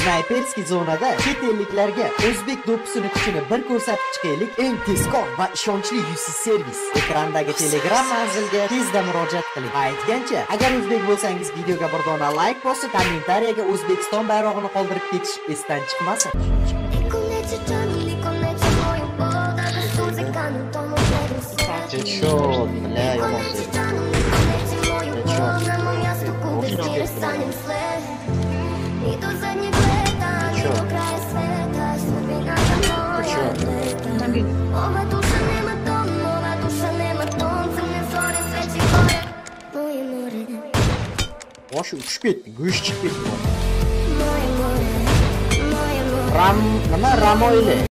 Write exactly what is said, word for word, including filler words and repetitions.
Sniperski zonada chet elliklarga o'zbek do'ppisini kuchini bir ko'rsatib chiqaylik. Eng tezkor va ishonchli yuzsiz servis. Ekrandagi Telegram manzilga tezda murojaat qiling. Aytgancha, agar o'zbek bo'lsangiz videoga bir dona like bosib, kommentariyaga O'zbekiston bayrog'ini qoldirib ketish esdan chiqmasin. Headshot, bля, yomon. Boshi uchib ketdi, go'sht chiqib ketdi. Ram, nima Ramoyli?